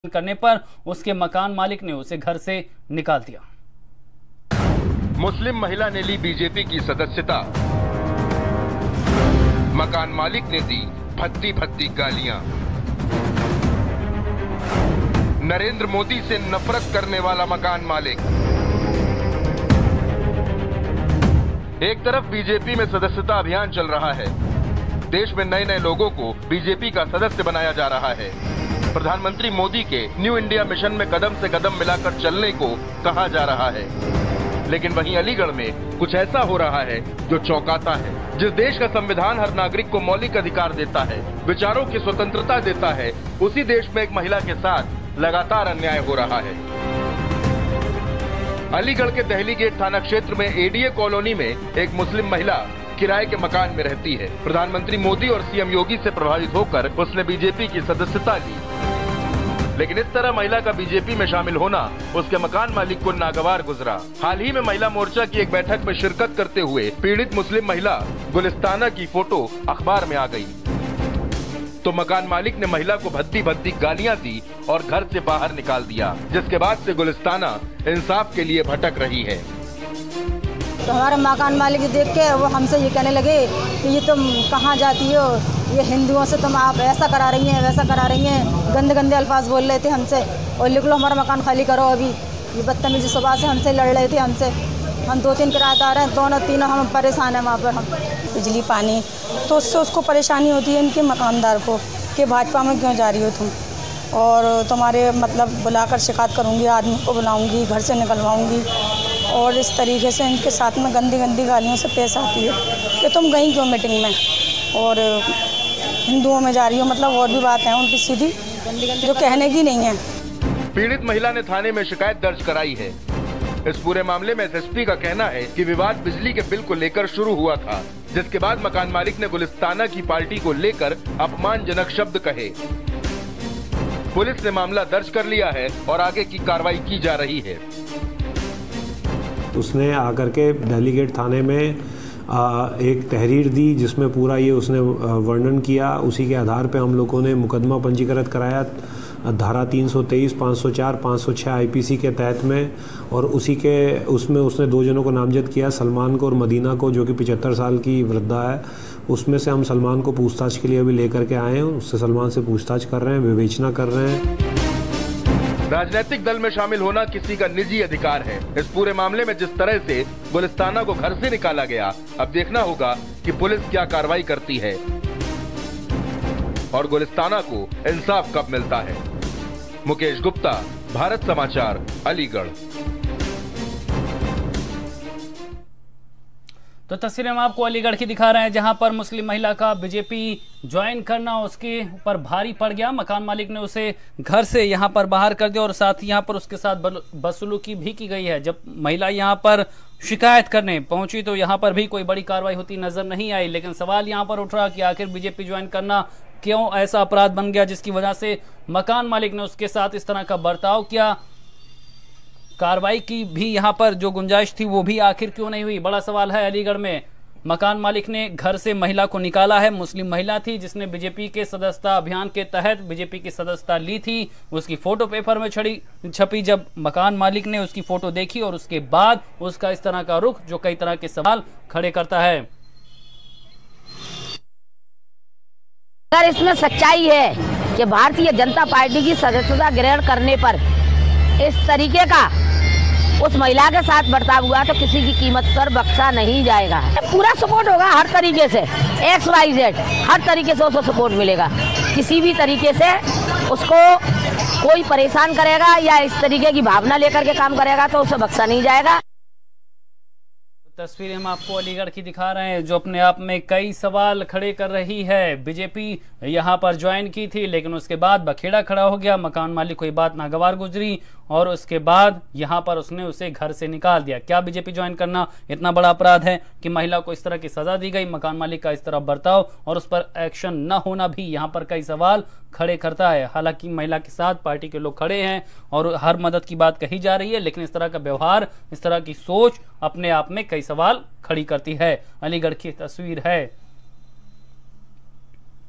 करने पर उसके मकान मालिक ने उसे घर से निकाल दिया। मुस्लिम महिला ने ली बीजेपी की सदस्यता, मकान मालिक ने दी भद्दी भद्दी गालियां। नरेंद्र मोदी से नफरत करने वाला मकान मालिक। एक तरफ बीजेपी में सदस्यता अभियान चल रहा है, देश में नए नए लोगों को बीजेपी का सदस्य बनाया जा रहा है। प्रधानमंत्री मोदी के न्यू इंडिया मिशन में कदम से कदम मिलाकर चलने को कहा जा रहा है, लेकिन वहीं अलीगढ़ में कुछ ऐसा हो रहा है जो चौंकाता है। जिस देश का संविधान हर नागरिक को मौलिक अधिकार देता है, विचारों की स्वतंत्रता देता है, उसी देश में एक महिला के साथ लगातार अन्याय हो रहा है। अलीगढ़ के दहली गेट थाना क्षेत्र में एडीए कॉलोनी में एक मुस्लिम महिला किराए के मकान में रहती है। प्रधानमंत्री मोदी और सीएम योगी से प्रभावित होकर उसने बीजेपी की सदस्यता ली, लेकिन इस तरह महिला का बीजेपी में शामिल होना उसके मकान मालिक को नागवार गुजरा। हाल ही में महिला मोर्चा की एक बैठक में शिरकत करते हुए पीड़ित मुस्लिम महिला गुलिस्ताना की फोटो अखबार में आ गई, तो मकान मालिक ने महिला को भद्दी भद्दी गालियां दी और घर से बाहर निकाल दिया, जिसके बाद से गुलिस्ताना इंसाफ के लिए भटक रही है। तो हमारे मकान मालिक देख के वो हमसे ये कहने लगे कि ये तुम कहाँ जाती हो, ये हिंदुओं से तुम आप ऐसा करा रही हैं, वैसा करा रही हैं, गंदे गंदे अल्फाज बोल रहे थे हमसे। और लिख लो हमारा मकान खाली करो। अभी ये बदतमीजी सुबह से हमसे लड़ रहे थे हमसे। हम 2-3 किराएदार हैं, दोनों तीनों हम परेशान हैं वहाँ पर। हम बिजली पानी तो उससे उसको परेशानी होती है इनके मकानदार को कि भाजपा में क्यों जा रही हो तुम, और तुम्हारे मतलब बुलाकर शिकायत करूँगी, आदमी को बुलाऊँगी, घर से निकलवाऊँगी। और इस तरीके से इनके साथ में गंदी गंदी गालियों से पेश आती है कि तुम गई क्यों मीटिंग में और हिंदुओं में जा रही हो। मतलब और भी बात है उनकी सीधी जो कहने की नहीं है। पीड़ित महिला ने थाने में शिकायत दर्ज कराई है। इस पूरे मामले में एसएसपी का कहना है कि विवाद बिजली के बिल को लेकर शुरू हुआ था, जिसके बाद मकान मालिक ने गुलिस्ताना की पार्टी को लेकर अपमानजनक शब्द कहे। पुलिस ने मामला दर्ज कर लिया है और आगे की कार्रवाई की जा रही है। उसने आकर के दहली गेट थाने में एक तहरीर दी, जिसमें पूरा ये उसने वर्णन किया। उसी के आधार पे हम लोगों ने मुकदमा पंजीकृत कराया धारा 323, 504, 506 आईपीसी के तहत में, और उसमें उसने 2 जनों को नामजद किया, सलमान को और मदीना को, जो कि 75 साल की वृद्धा है। उसमें से हम सलमान को पूछताछ के लिए अभी लेकर के आए हैं, उससे सलमान से पूछताछ कर रहे हैं, विवेचना कर रहे हैं। राजनीतिक दल में शामिल होना किसी का निजी अधिकार है। इस पूरे मामले में जिस तरह से गुलिस्ताना को घर से निकाला गया, अब देखना होगा कि पुलिस क्या कार्रवाई करती है और गुलिस्ताना को इंसाफ कब मिलता है। मुकेश गुप्ता, भारत समाचार, अलीगढ़। तो तस्वीरें हम आपको अलीगढ़ की दिखा रहे हैं, जहां पर मुस्लिम महिला का बीजेपी ज्वाइन करना उसके ऊपर भारी पड़ गया। मकान मालिक ने उसे घर से यहां पर बाहर कर दिया और साथ ही यहां पर उसके साथ बदसलूकी भी की गई है। जब महिला यहां पर शिकायत करने पहुंची तो यहां पर भी कोई बड़ी कार्रवाई होती नजर नहीं आई, लेकिन सवाल यहां पर उठ रहा कि आखिर बीजेपी ज्वाइन करना क्यों ऐसा अपराध बन गया जिसकी वजह से मकान मालिक ने उसके साथ इस तरह का बर्ताव किया। कार्रवाई की भी यहां पर जो गुंजाइश थी वो भी आखिर क्यों नहीं हुई, बड़ा सवाल है। अलीगढ़ में मकान मालिक ने घर से महिला को निकाला है। मुस्लिम महिला थी जिसने बीजेपी के सदस्यता अभियान के तहत बीजेपी की सदस्यता ली थी। उसकी फोटो पेपर में छपी। जब मकान मालिक ने उसकी फोटो देखी और उसके बाद उसका इस तरह का रुख जो कई तरह के सवाल खड़े करता है। अगर इसमें सच्चाई है कि भारतीय जनता पार्टी की सदस्यता ग्रहण करने पर इस तरीके का उस महिला के साथ बर्ताव हुआ तो किसी की कीमत पर बख्शा नहीं जाएगा। पूरा सपोर्ट होगा हर तरीके से, XYZ हर तरीके से उसको सपोर्ट मिलेगा। किसी भी तरीके से उसको कोई परेशान करेगा या इस तरीके की भावना लेकर के काम करेगा तो उसे बख्शा नहीं जाएगा। तस्वीरें हम आपको अलीगढ़ की दिखा रहे हैं, जो अपने आप में कई सवाल खड़े कर रही है। बीजेपी यहां पर ज्वाइन की थी, लेकिन उसके बाद बखेड़ा खड़ा हो गया। मकान मालिक को ये बात नागवार गुजरी और उसके बाद यहां पर उसने उसे घर से निकाल दिया। क्या बीजेपी ज्वाइन करना इतना बड़ा अपराध है कि महिला को इस तरह की सजा दी गई? मकान मालिक का इस तरह बर्ताव और उस पर एक्शन न होना भी यहां पर कई सवाल खड़े करता है। हालांकि महिला के साथ पार्टी के लोग खड़े हैं और हर मदद की बात कही जा रही है, लेकिन इस तरह का व्यवहार, इस तरह की सोच अपने आप में कई सवाल खड़ी करती है। अलीगढ़ की तस्वीर है।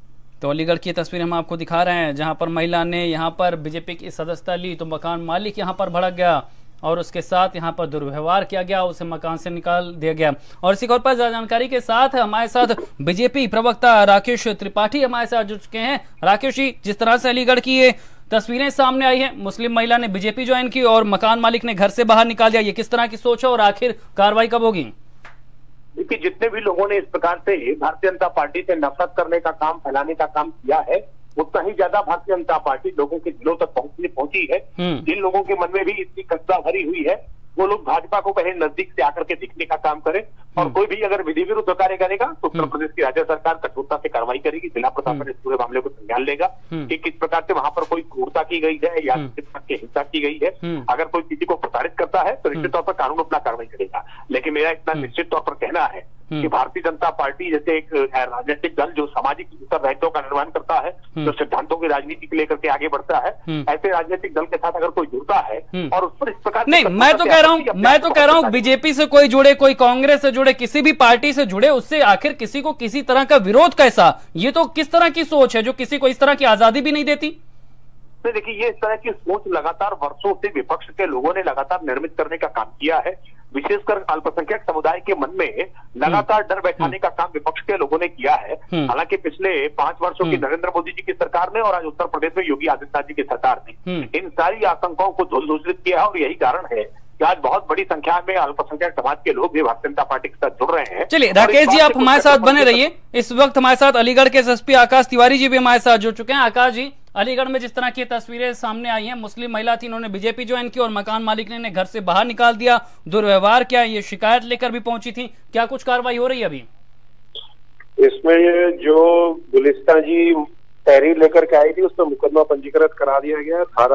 तो अलीगढ़ की तस्वीर हम आपको दिखा रहे हैं, जहां पर महिला ने यहां पर बीजेपी की सदस्यता ली तो मकान मालिक यहां पर भड़क गया और उसके साथ यहां पर दुर्व्यवहार किया गया, उसे मकान से निकाल दिया गया। और इसी खबर पर जानकारी के साथ हमारे साथ बीजेपी प्रवक्ता राकेश त्रिपाठी हमारे साथ जुड़ चुके हैं। राकेश जी, जिस तरह से अलीगढ़ की ये तस्वीरें सामने आई हैं, मुस्लिम महिला ने बीजेपी ज्वाइन की और मकान मालिक ने घर से बाहर निकाल दिया, ये किस तरह की सोच है और आखिर कार्रवाई कब होगी? देखिए, जितने भी लोगों ने इस प्रकार से भारतीय जनता पार्टी से नफरत करने का काम, फैलाने का काम किया है, उतना ही ज्यादा भारतीय जनता पार्टी लोगों के दिलों तक पहुंची है। जिन लोगों के मन में भी इतनी कसदा भरी हुई है, वो लोग भाजपा को कहीं नजदीक से आकर के दिखने का काम करें। और कोई भी अगर विधि विरुद्ध कार्य करेगा तो उत्तर प्रदेश की राज्य सरकार कठोरता से कार्रवाई करेगी। जिला प्रशासन इस पूरे मामले को संज्ञान लेगा कि किस प्रकार से वहां पर कोई क्रूरता की गई है या किस प्रकार की हिंसा की गई है। अगर कोई किसी को प्रताड़ित करता है तो निश्चित तौर पर कानून अपना कार्रवाई करेगा। लेकिन मेरा इतना निश्चित तौर पर कहना है कि भारतीय जनता पार्टी जैसे एक राजनीतिक दल जो सामाजिक उत्तरदायित्व का निर्माण करता है, जो सिद्धांतों की राजनीति को लेकर के आगे बढ़ता है, ऐसे राजनीतिक दल के साथ अगर कोई जुड़ता है और उस पर इस प्रकार नहीं, मैं तो कह रहा हूँ बीजेपी से कोई जुड़े, कोई कांग्रेस से जुड़े, किसी भी पार्टी से जुड़े, उससे आखिर किसी को किसी तरह का विरोध कैसा? ये तो किस तरह की सोच है जो किसी को इस तरह की आजादी भी नहीं देती? देखिए, ये इस तरह की सोच लगातार वर्षों से विपक्ष के लोगों ने लगातार निर्मित करने का काम किया है। विशेषकर अल्पसंख्यक समुदाय के मन में लगातार डर बैठाने का काम विपक्ष के लोगों ने किया है। हालांकि पिछले 5 वर्षों की नरेंद्र मोदी जी की सरकार ने और आज उत्तर प्रदेश में योगी आदित्यनाथ जी की सरकार ने इन सारी आशंकाओं को धूलधूसरित किया है। और यही कारण है कि आज बहुत बड़ी संख्या में अल्पसंख्यक समाज के लोग भी भारतीय जनता पार्टी के साथ जुड़ रहे हैं। चलिए राकेश जी, आप हमारे साथ बने रहिए। इस वक्त हमारे साथ अलीगढ़ के एसएसपी आकाश तिवारी जी भी हमारे साथ जुड़ चुके हैं। आकाश जी, अलीगढ़ में जिस तरह की तस्वीरें सामने आई हैं, मुस्लिम महिला थी, उन्होंने बीजेपी ज्वाइन की और मकान मालिक ने घर से बाहर निकाल दिया, दुर्व्यवहार किया, ये शिकायत लेकर भी पहुंची थी, क्या कुछ कार्रवाई हो रही है अभी? इसमें जो गुलिस्ता जी तहरीर लेकर के आई थी, उस पर मुकदमा पंजीकृत करा दिया गया। धारा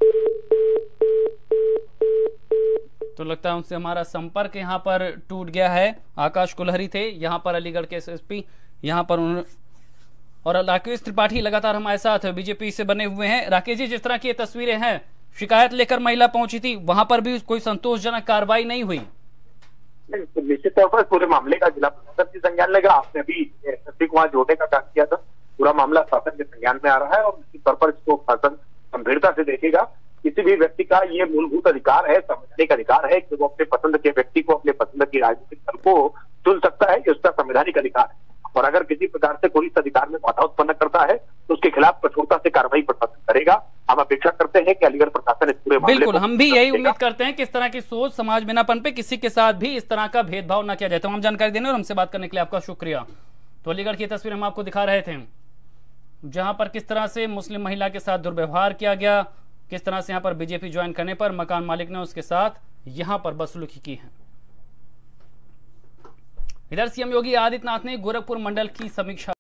तो लगता है उनसे हमारा संपर्क यहाँ पर टूट गया है। आकाश कुलहरी थे यहाँ पर अलीगढ़ के एसएसपी, यहाँ पर उन्होंने, और राकेश त्रिपाठी लगातार हमारे साथ बीजेपी से बने हुए हैं। राकेश जी, जिस तरह की ये तस्वीरें हैं, शिकायत लेकर महिला पहुंची थी, वहां पर भी कोई संतोषजनक कार्रवाई नहीं हुई? निश्चित तौर पर पूरे मामले का जिला प्रशासन की संज्ञान लेगा। आपने भी एसएसपी को वहां जोड़ने का काम किया था। पूरा मामला शासन के संज्ञान में आ रहा है और निश्चित तौर पर इसको शासन गंभीरता से देखेगा। किसी भी व्यक्ति का ये मूलभूत अधिकार है, समझने का अधिकार है कि वो अपने पसंद के व्यक्ति को, अपने पसंद की राजनीतिक दल को चुन सकता है, ये उसका संवैधानिक अधिकार है। और अगर किसी प्रकार से कोई इस अधिकार में बाधा उत्पन्न करता है तो उसके खिलाफ कठोरता से कार्रवाई प्रशासन करेगा। हम अपेक्षा करते हैं कि अलीगढ़ प्रशासन इस पूरे मामले बिल्कुल, हम भी यही उम्मीद करते हैं कि इस तरह की सोच, समाज में नापन पे किसी के साथ भी इस तरह का भेदभाव न किया जाए। तो हम जानकारी देने और हमसे बात करने के लिए आपका शुक्रिया। तो अलीगढ़ की तस्वीर हम आपको दिखा रहे थे, जहां पर किस तरह से मुस्लिम महिला के साथ दुर्व्यवहार किया गया, किस तरह से यहाँ पर बीजेपी ज्वाइन करने पर मकान मालिक ने उसके साथ यहाँ पर बदसलूकी की है। इधर सीएम योगी आदित्यनाथ ने गोरखपुर मंडल की समीक्षा